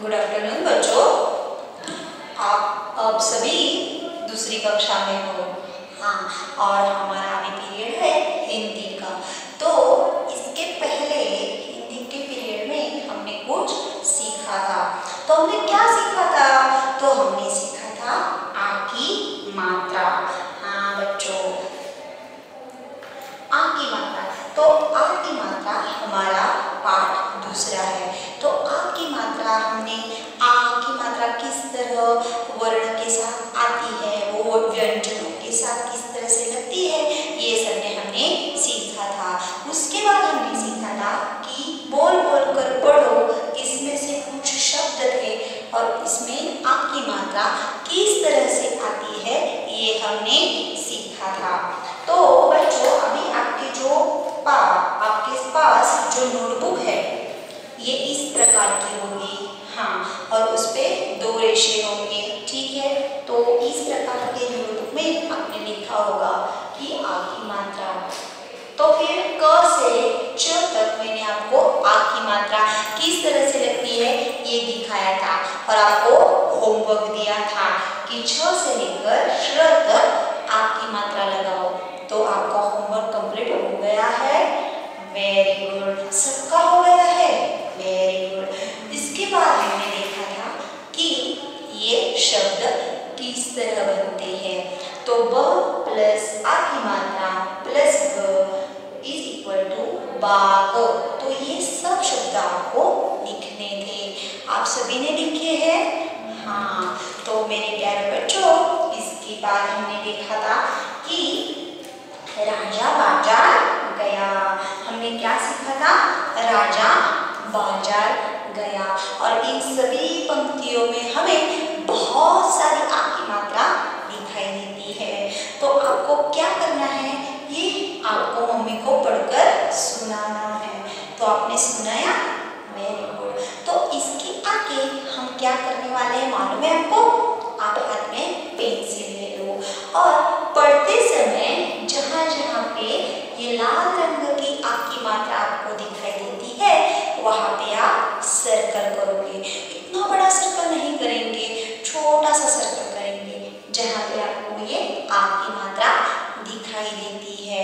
Good afternoon बच्चों, आप अब सभी दूसरी कक्षा में हो। हाँ, और हमारा अभी पीरियड है हिंदी का। तो इसके पहले हिंदी के पीरियड में हमने कुछ सीखा था। तो हमने क्या सीखा था? तो हमने सीखा था आ की मात्रा। हाँ बच्चों, आ की मात्रा। तो आ की मात्रा हमारा पाठ दूसरा है। तो आ की मात्रा हमने आ की मात्रा किस तरह वर्ण के साथ आती है, वो व्यंजनों के साथ किस तरह से लगती है, ये सब हमने सीखा था। उसके बाद हमने सीखा था कि बोल बोल कर पढ़ो, इसमें से कुछ शब्द थे और इसमें आ की मात्रा किस तरह से आती है ये हमने सीखा था। तो बच्चों अभी आपके पास जो नोटबुक है ये इस प्रकार की होगी। हाँ, और उस पे 2 रेशे होंगे, ठीक है। तो इस प्रकार के नोटबुक में आपने लिखा होगा कि आ की मात्रा। तो फिर क से च तक मैंने आपको आ की मात्रा किस तरह से लगती है ये दिखाया था और आपको होमवर्क दिया था कि छ से लेकर श तक आ की मात्रा लगाओ। तो आपका होमवर्क कंप्लीट हो गया है। वेरी गुड, सबका हो गया है। Very good. इसके बाद हमने देखा था कि ये शब्द किस तरह बनते हैं। तो ब प्लस आ की मात्रा प्लस ब इज इक्वल टू बाग। तो ये सब शब्द आपको लिखने थे, आप सभी ने लिखे हैं। हाँ, तो मेरे प्यारे बच्चों इसके बाद हमने देखा था कि राजा बाजार गया। हमने क्या सीखा था? राजा बाजार गया। और इन सभी पंक्तियों में हमें बहुत सारी आ की मात्रा दिखाई देती है। तो आपको क्या करना है, ये आपको मम्मी को पढ़कर सुनाना है। तो आपने सुनाया? Very good. तो इसके आगे हम क्या करने वाले हैं मालूम है आपको? आप हाथ में पेंसिल ले लो और पढ़ते समय जहाँ जहाँ पे ये लाल रंग की आ की मात्रा आपको दिखाई देती है वहाँ पे आप सर्कल करोगे। इतना बड़ा सर्कल नहीं करेंगे, छोटा सा सर्कल करेंगे जहाँ पे आपको ये आ की मात्रा दिखाई देती है।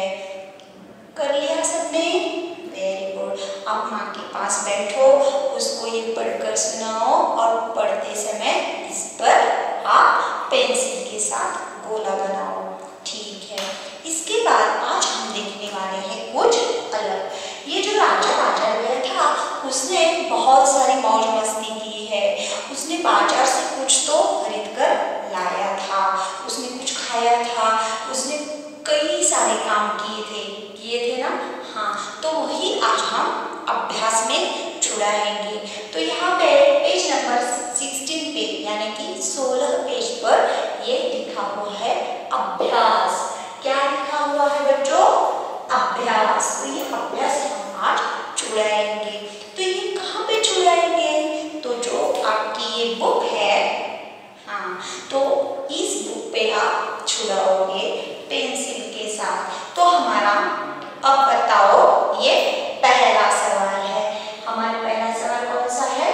कर लिया सबने? Very good. आप माँ के पास बैठो, उसको ये पढ़कर सुनाओ और पढ़ते समय इस पर आप पेंसिल के साथ गोला बनाओ, ठीक है। इसके बाद आज हम देखने वाले हैं कुछ अलग। ये जो राजा बाजार गया था उसने बहुत सारी मौज मस्ती की है। उसने बाजार से कुछ तो खरीद कर लाया था, उसने कुछ खाया था, उसने कई सारे काम किए थे ना। हाँ, तो वही आज हम अभ्यास में छुड़ाएंगे। तो यहाँ पे पेज नंबर 16 पे यानी कि 16 पेज पर ये लिखा हुआ है अभ्यास। क्या लिखा हुआ है बच्चों? अभ्यास। तो ये अभ्यास हम आज छुड़ाएंगे। तो ये कहाँ पे छुड़ाएंगे? तो जो आपकी ये बुक है, हाँ, तो इस बुक पे आप छुड़ाओगे पेंसिल के साथ। तो हमारा अब बताओ, ये पहला सवाल है। हमारा पहला सवाल कौन सा है?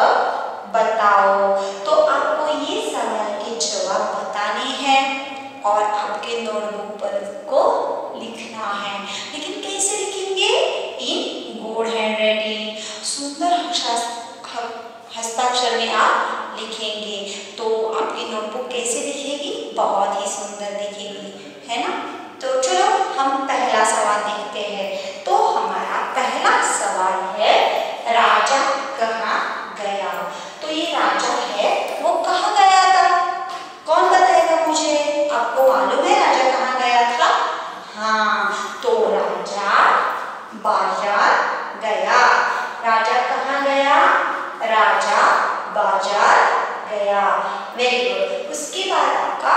अब बताओ। तो आपको ये सवाल के जवाब बताने हैं और आपके नोटबुक पर को लिखना है। लेकिन कैसे लिखेंगे? इन गुड हैंडराइटिंग, सुंदर हस्ताक्षर में आप लिखेंगे। तो आपकी नोटबुक कैसे दिखेगी? बहुत ही सुंदर दिखेगी, है ना। तो चलो हम पहला सवाल देखते हैं। तो हमारा पहला सवाल है राजा कहाँ गया। तो ये राजा है वो कहाँ गया था? कौन बताएगा मुझे? आपको मालूम है राजा कहाँ गया था? हाँ, तो राजा बाजार गया। राजा कहाँ गया? राजा बाजार गया। Very good. उसके बाद आपका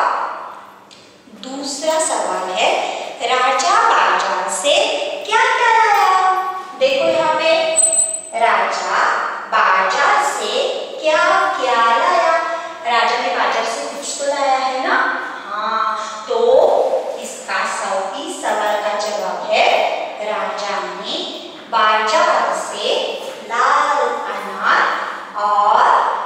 दूसरा सवाल है राजा बाजार से क्या क्या लाया? देखो यहाँ पे राजा बाजार से क्या क्या लाया? राजा ने बाजार से कुछ तो लाया है ना। हाँ, तो इसका इस सवाल का जवाब है राजा ने बाजार से लाल अनार और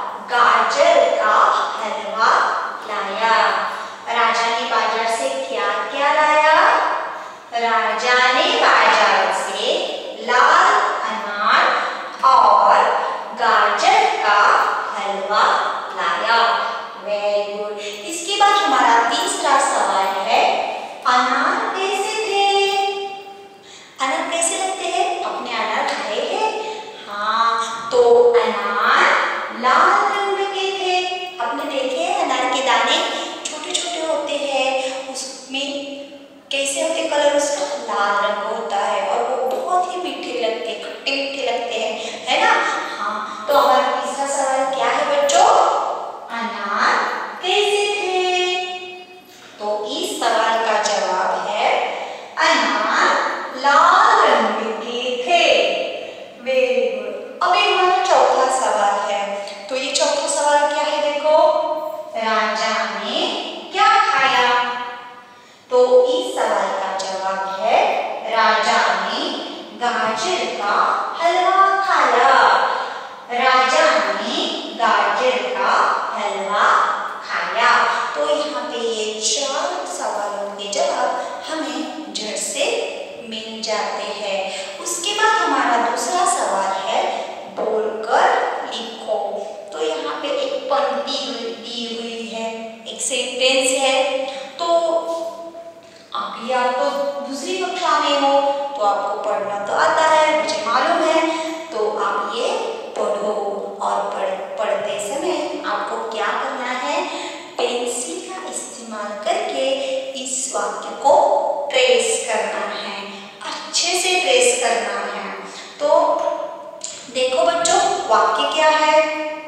लाल रंग के थे। आपने देखे अनार के दाने छोटे छोटे होते हैं, उसमें कैसे होते कलर उसका लाल रंग होता है और वो बहुत ही मीठे लगते हैं, खट्टे मीठे लगते हैं, है ना। हाँ, तो हमारा तीसरा सवाल क्या है बच्चों? अनार कैसे थे? तो इस सवाल का जवाब है अनार लाल रंग के थे। Very good. अब हमारा चौथा सवाल है। तो ये चौथा सवाल क्या है? देखो, राजा ने क्या खाया? तो इस सवाल का जवाब है राजा ने गाजर का हलवा खाया। राजा ने गाजर का हलवा खाया। तो यहाँ पे ये चार सवालों के जवाब हमें झट से मिल जाते हैं। उसके बाद हमारा दूसरा सवाल है बोलकर लिखो। तो यहाँ पे एक पंक्ति दी हुई है, एक सेंटेंस है। तो अभी आप तो दूसरी कक्षा में हो तो आपको पढ़ना तो आता है, मुझे मालूम है। तो आप ये पढ़ो और पढ़ते समय आपको क्या करना है? पेंसिल का इस्तेमाल करके इस वाक्य को ट्रेस करना है, अच्छे से ट्रेस करना है। तो देखो बच्चों, वाक्य क्या है?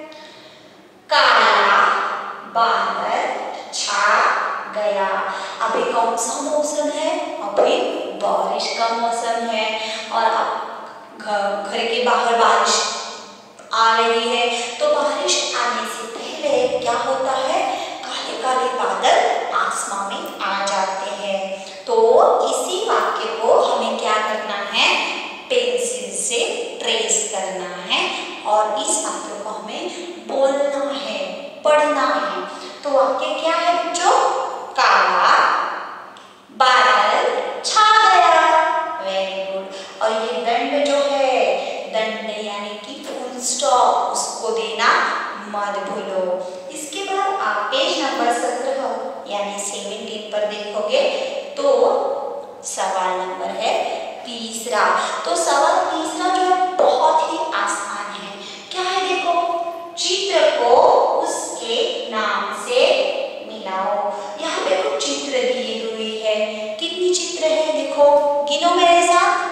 काला बादल छा गया। अभी कौन सा मौसम है? अभी बारिश का मौसम है और अब घर के बाहर बारिश आ रही है। तो बारिश आने से पहले क्या होता है? काले काले बादल आसमान में आ जाते हैं। तो इसी वाक्य को हमें क्या करना है? पेंसिल से ट्रेस करना है और इस वाक्य को हमें बोलना है, पढ़ना है। तो वाक्य क्या है बच्चों? काला बादल छा गया। Very good. और ये दंड जो है, दंड यानी कि फुल स्टॉप, उसको देना मत भूलो। इसके बाद आप पेज नंबर 17 यानी 17 पर देखोगे तो सवाल नंबर है तीसरा। तो सवाल तीसरा जो है बहुत ही आसान है। क्या है? देखो, चित्र को उसके नाम से मिलाओ। यहाँ पे कुछ चित्र दिए हुए हैं। कितनी चित्र है? देखो, गिनो मेरे साथ।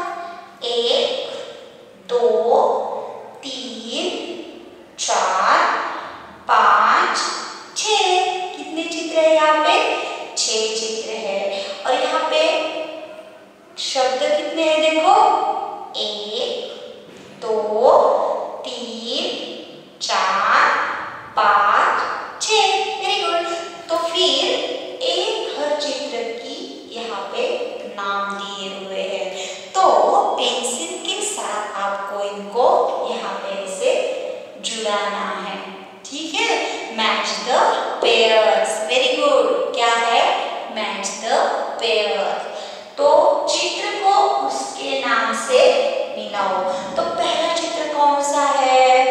1 2 3 4 5 6। कितने चित्र है यहाँ पे? 6 चित्र है। और यहाँ पे शब्द कितने हैं? देखो, 1 2 3 4 5 6। Very good. तो फिर एक हर चित्र की यहाँ पे नाम दिए हुए हैं। तो पेंसिल के साथ आपको इनको यहाँ पे इसे जुड़ाना है, ठीक है? Match the pairs. Very good. क्या है? Match the pairs. तो चित्र को उसके नाम से मिलाओ। तो पहला चित्र कौन सा है?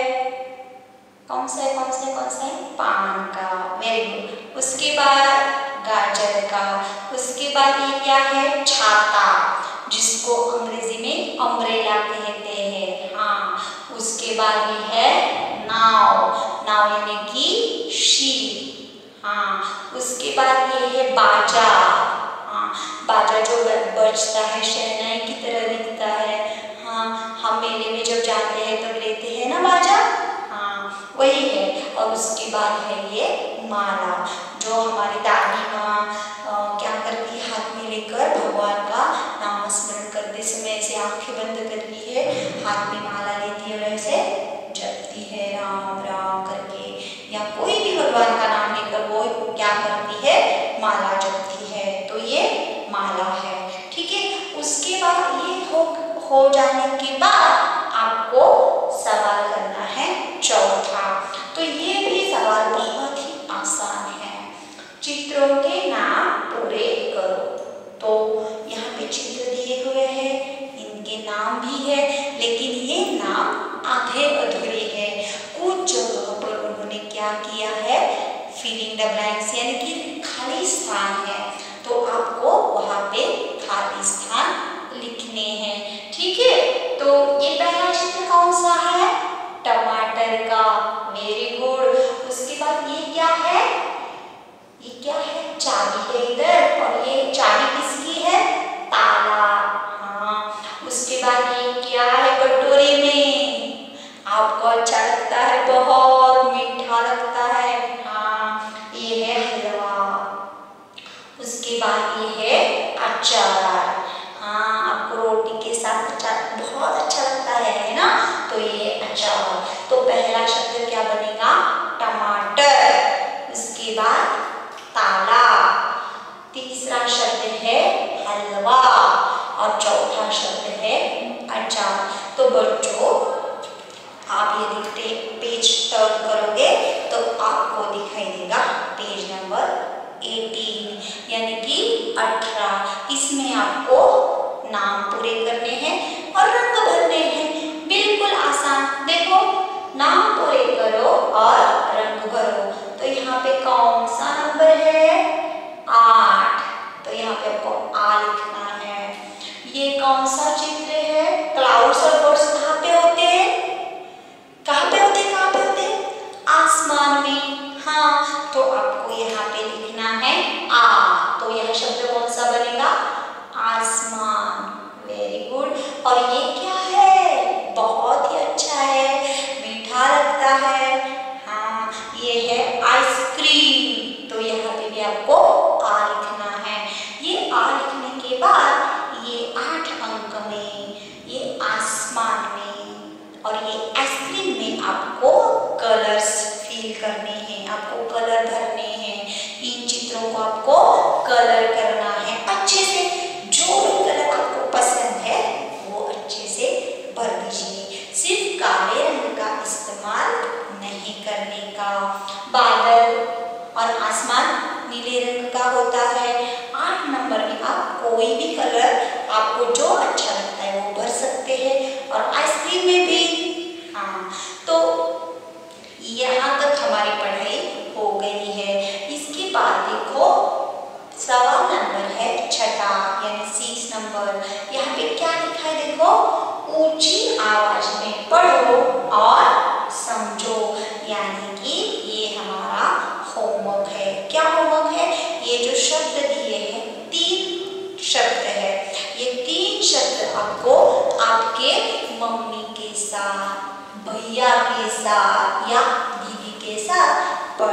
कौन सा है? कौन सा है? कौन सा है? पान का। Very good. उसके बाद गाजर का। उसके बाद ये क्या है? छाता, जिसको अंग्रेजी में अम्ब्रेला कहते हैं। हाँ। उसके बाद ये है नाव, नाव यानी कि शिप। हाँ। उसके बाद ये है बाजा। हाँ, बाजा जो बजता है, शहनाई की तरह दिखता है। हाँ, हम मेले में जब जाते हैं तब लेते हैं ना बाजा। हाँ, वही है। और उसके बाद है ये माला, जो हमारी दादी माँ क्या करती है? हाथ में लेकर भगवान का नाम स्मरण करते समय ऐसे आंखें बंद करती है, हाथ में माला लेती है और ऐसे जपती है राम राम करके, या कोई भी भगवान का नाम लेकर वो क्या करती है? माला जपती है। तो ये माला है, ठीक है? उसके बाद ये हो जाने के बाद आपको सवाल करना है चौथा। तो ये भी सवाल बहुत ही आसान है। चित्रों के नाम पूरे करो। तो यहाँ पे चित्र दिए हुए हैं, इनके नाम भी है, लेकिन ये नाम आधे अधूरे हैं। कुछ जगह पर उन्होंने क्या किया है? फिलिंग द ब्लैंक्स यानी कि खाली स्थान है, तो आपको वहाँ पे खाली स्थान लिखने हैं, ठीक है? तो ये पहला चित्र कौन सा है? टमाटर कलर का, वेरी गुड। उसके बाद ये क्या है, ये क्या है, चाबी है इधर, और ये चाबी किसकी है, ताला। हाँ, उसके बाद ये क्या है कटोरे में, आपको अच्छा लगता है, बहुत मीठा लगता है, हाँ ये है हलवा। उसके बाद ये है अचार, हाँ आपको रोटी के साथ अचार बहुत अच्छा लगता है ना, तो ये अचार। तो पहला शब्द क्या बनेगा, टमाटर। उसके बाद ताला, तीसरा शब्द है हलवा, और चौथा शब्द है अचार। तो बच्चों आप ये देखते पेज टर्न करोगे तो आपको दिखाई देगा पेज नंबर 18 यानी कि 18। इसमें आपको नाम पूरे करने हैं और रंग भरने हैं, बिल्कुल आसान। देखो नाम पूरे करो और रंग भरो। तो यहाँ पे कौन सा नंबर है, 8, तो यहाँ पे आपको आ लिखना है। ये कौन सा चित्र है, क्लाउड्स और बर्ड्स कहाँ पे होते हैं, कहाँ पे होते हैं, कहाँ पे होते हैं, आसमान में। हाँ, तो आपको यहाँ पे लिखना है आ, तो यह शब्द कौन सा बनेगा, आसमान, वेरी गुड। और ये क्या है, बहुत ही अच्छा है, मीठा लगता है, हाँ ये है आइसक्रीम, तो यहाँ पे भी आपको आ लिखना है। ये आ लिखने के बाद ये 8 अंक में, ये आसमान में और ये आइसक्रीम में आपको कलर्स फिल करने हैं, आपको कलर भरने हैं। इन चित्रों को आपको कलर करना है अच्छे से, जो भी कलर आपको पसंद है वो अच्छे से भर दीजिए। सिर्फ काले रंग का इस्तेमाल नहीं करने का। बादल और आसमान नीले रंग का होता है। 8 नंबर में आप कोई भी कलर आपको जो अच्छा लगता है वो भर सकते हैं, और आइसक्रीम में भी। हाँ, तो यहाँ तक हमारी पढ़ाई हो गई है। इसके बाद देखो सवाल नंबर है 6 यानी 6 नंबर। यहाँ पे क्या लिखा है देखो, ऊंची आवाज में पढ़ो और समझो, यानी कि ये हमारा होमवर्क है। क्या होमवर्क है, ये जो शब्द दिए हैं 3 शब्द है, ये 3 शब्द आपको आपके मम्मी के साथ, भैया के साथ या दीदी के साथ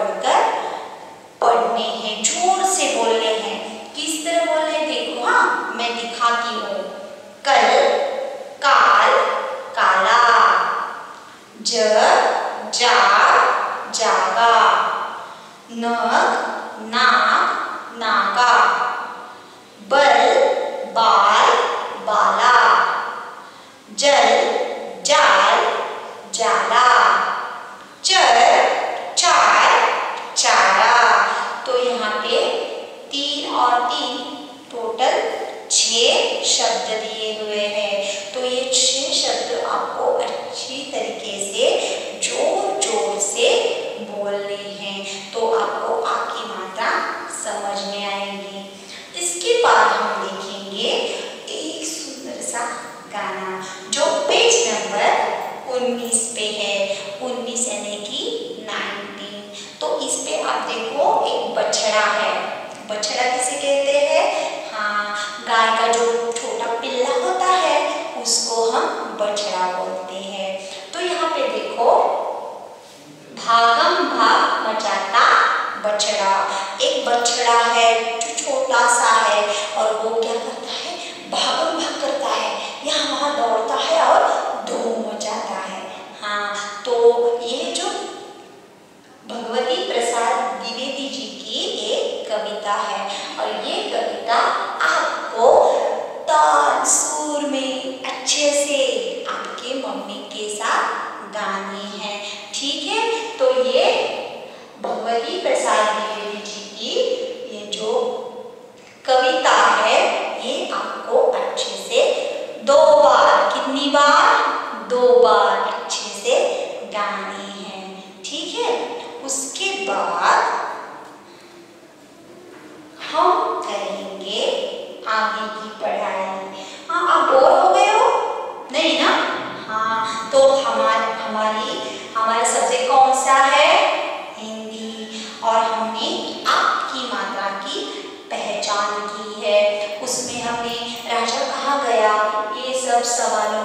पढ़ने हैं, जोर से बोलने हैं। किस तरह बोलने हैं देखो, हाँ मैं दिखाती हूँ। कल, काल, काला, जग, जाग, जागा, नग, नाक, नागा, बल, बाल, बाला, जल, जाल, जाला, चर, चार, चारा। तो यहाँ पे 3 और 3 टोटल 6 शब्द दिए हुए हैं। तो ये 6 शब्द आपको अच्छी तरीके से जोर जोर से बोलने हैं, तो आपको आ की मात्रा समझ में आएगी। इसके बाद हम देखेंगे एक सुंदर सा गाना जो पेज नंबर 19 पे है, 19 यानी कि 19। तो इस पे आप देखो एक बछड़ा है। बछड़ा किसे कहते हैं, हाँ गाय का जो छोटा पिल्ला होता है उसको हम बछड़ा बोलते हैं। तो यहाँ पे देखो, भागम भाग मचाता बछड़ा। एक बछड़ा है जो छोटा सा है और वो क्या करता है, भागम भाग करता है, यहाँ वहाँ दौड़ता है और धूम मचाता है। हाँ, तो ये जो भगवती प्रसाद द्विवेदी जी की एक कविता है, और ये कविता आपको ताल सुर में अच्छे से आपके मम्मी के साथ गानी है, ठीक है। तो ये भगवती प्रसाद द्विवेदी जी की ये जो कविता है ये आपको अच्छे से 2 बार, कितनी बार, 2 बार अच्छे से गानी है, ठीक है। उसके बाद हम करेंगे आगे की पढ़ाई। हाँ, आप बोर हो गए हो नहीं ना, हाँ तो हमारा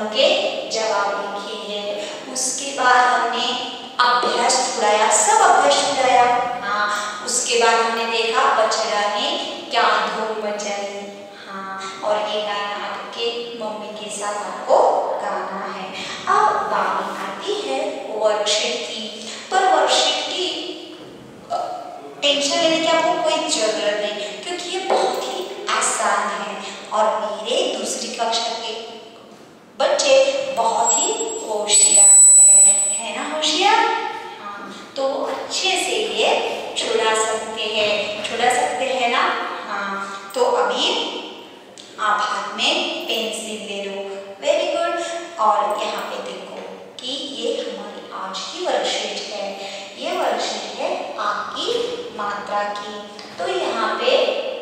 के जवाब लिखे हैं। उसके बाद हमने अभ्यास छुड़ाया, सब अभ्यास छुड़ाया। हाँ, उसके बाद हमने देखा बछड़ा ने क्या धूम मचाई। हाँ, और ये गाना आपके मम्मी के साथ आपको गाना है। अब बारी आती है वर्कशीट की। पर वर्कशीट की टेंशन लेने की आपको कोई जरूरत नहीं, क्योंकि ये बहुत ही आसान है और मेरे दूसरी कक्षा के बच्चे बहुत ही होशियार है ना होशियार। हाँ, तो अच्छे से ये छुड़ा सकते हैं ना। हाँ, तो अभी आप हाथ में पेंसिल ले लो। Very good. और यहाँ पे देखो कि ये हमारी आज की वर्कशीट है। ये वर्कशीट है आपकी मात्रा की। तो यहाँ पे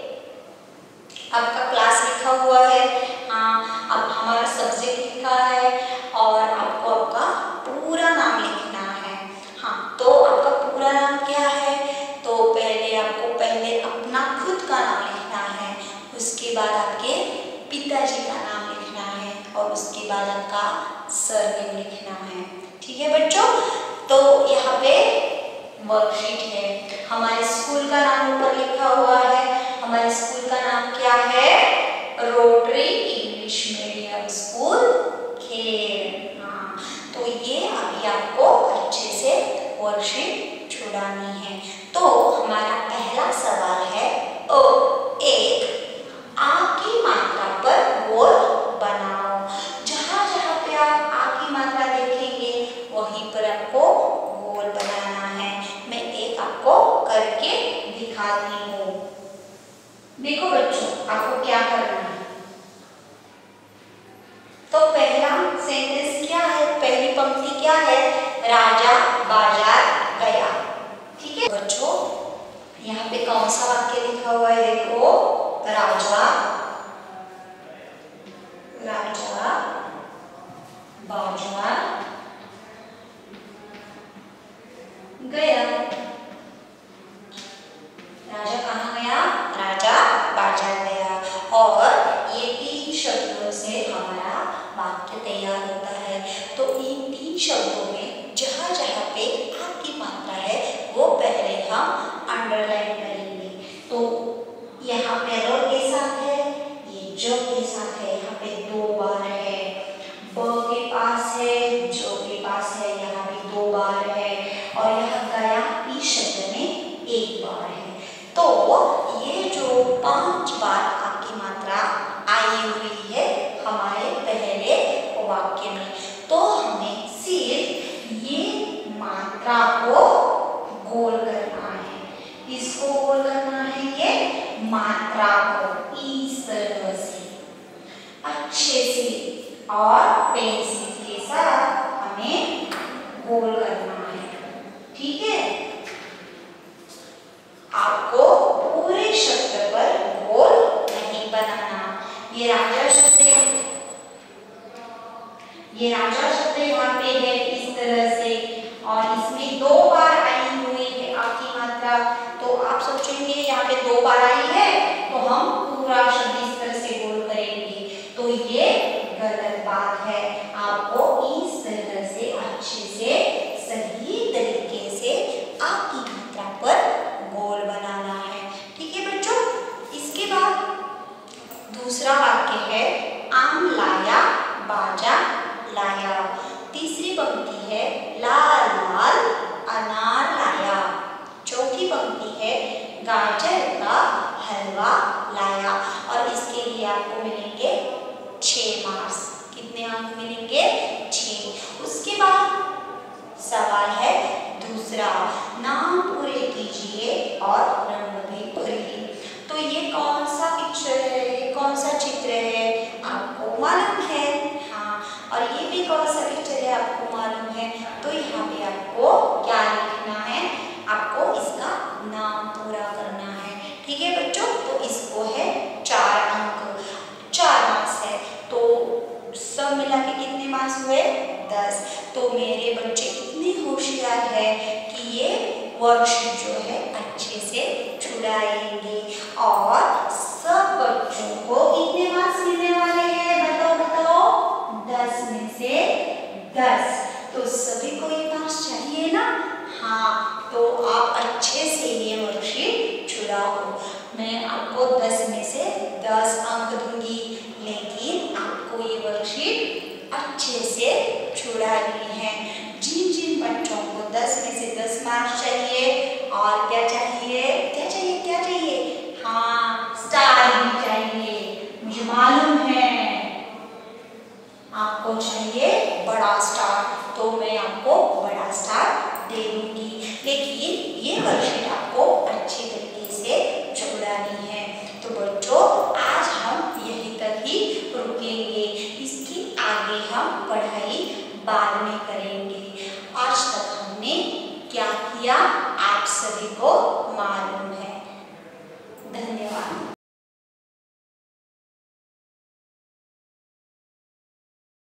आपका क्लास लिखा हुआ है। हाँ, अब हमारा सब्जेक्ट लिखा है और आपको आपका पूरा नाम लिखना है। हाँ, तो आपका पूरा नाम क्या है? तो पहले अपना खुद का नाम लिखना है, उसके बाद आपके पिताजी का नाम लिखना है और उसके बाद आपका सरनेम लिखना है। ठीक है बच्चों? तो यहाँ पे वर्कशीट है। हमारे स्कूल का नाम ऊपर लिखा हुआ है। हमारे स्कूल का नाम क्या है? Rotary English medium school Khed. हाँ, तो ये अभी आपको अच्छे से वर्कशीट छुड़ानी है। तो हमारा पहला सवाल है एक आ की मात्रा पर गोल बनाओ। जहाँ जहाँ पे आप आ की मात्रा देखेंगे वहीं पर आपको गोल बनाना है। मैं एक आपको करके दिखाती हूँ। देखो बच्चों, आपको क्या करना है। तो पहला सेंटेंस क्या है? पहली पंक्ति क्या है? राजा बाजार गया। ठीक है बच्चों, यहाँ पे कौन सा वाक्य लिखा हुआ है? देखो, राजा बाजार गया। राजा कहाँ गया? राजा बाजार गया। और ये 3 शब्दों से हमारा वाक्य तैयार होता है। तो इन 3 शब्दों में जहाँ जहाँ पे आपकी मात्रा है वो पहले हम अंडरलाइन करेंगे। तो यहाँ पे रो के साथ है, ये जो के साथ है, यहाँ पे 2 बार है। ब के पास है, जो के पास है, यहाँ पे 2 बार है। और यहाँ गया इस शब्द में 1 बार है। तो ये जो 5 बार आपकी मात्रा आई हुई है हमारे पहले वाक्य में, तो हमें सिर्फ ये मात्रा को गोल करना है। इसको गोल करना है, ये मात्रा को इस तरह से अच्छे से और पेंसिल के साथ हमें गोल करना है। ठीक है? आपको पूरे शब्द पर गोल नहीं बनाना। ये राजा शब्द है, ये राजा शब्द यहाँ पे है इस तरह से, और इसमें 2 बार आई हुई है आपकी मात्रा। तो आप सोचेंगे यहाँ पे 2 बार आई है तो हम पूरा शब्द इस तरह से गोल करेंगे, तो ये गलत बात है। आपको इस तरह से अच्छे से सही तरीके से आपकी मात्रा पर गोल बनाना है। ठीक है बच्चों? इसके बाद दूसरा वाक्य है आम लाया बाजा लाया। तीसरी पंक्ति है लाल लाल अनार लाया। चौथी पंक्ति है गाजर का हलवा लाया। और इसके लिए आपको मिलेंगे 6 मार्क्स। कितने अंक मिलेंगे? 6। उसके बाद सवाल है दूसरा, नाम पूरे कीजिए और रंग भी भरिए। तो ये कौन सा पिक्चर है? ये कौन सा चित्र है? आपको मालूम है। हाँ, और ये भी कौन सा पिक्चर है? आपको मालूम है। तो यहाँ पे आपको क्या लिखना है? आपको इसका नाम पूरा करना है। ठीक है बच्चों? तो इसको है 4 अंक, 4 मार्क्स है। तो सब मिला के कितने मार्क्स हुए? 10। तो मेरे बच्चे इतने होशियार है कि ये वर्कशीट जो है अच्छे से छुड़ाएंगे और सब बच्चों को कितने मार्क्स मिलने वाले हैं? बताओ बताओ। 10 में से 10। तो सभी को ये मार्क्स चाहिए ना? हाँ, तो आप अच्छे से ये वर्कशीट छुड़ाओ। मैं आपको 10 में से 10 अंक दूंगी, लेकिन आपको ये वर्कशीट अच्छे से छुड़ानी है। जिन जिन बच्चों को 10 में से 10 मार्क्स चाहिए, और क्या चाहिए, क्या चाहिए, क्या चाहिए? हाँ, स्टार भी चाहिए। मुझे मालूम है आपको चाहिए बड़ा स्टार, तो मैं आपको बड़ा स्टार दे दूंगी, लेकिन ये वर्कशीट आपको अच्छी तरीके से छुड़ानी है। तो बच्चों, आज हम यहीं तक ही रुकेंगे, इसकी आगे हम पढ़ाई बाद में करेंगे। आज तक हमने क्या किया, आप सभी को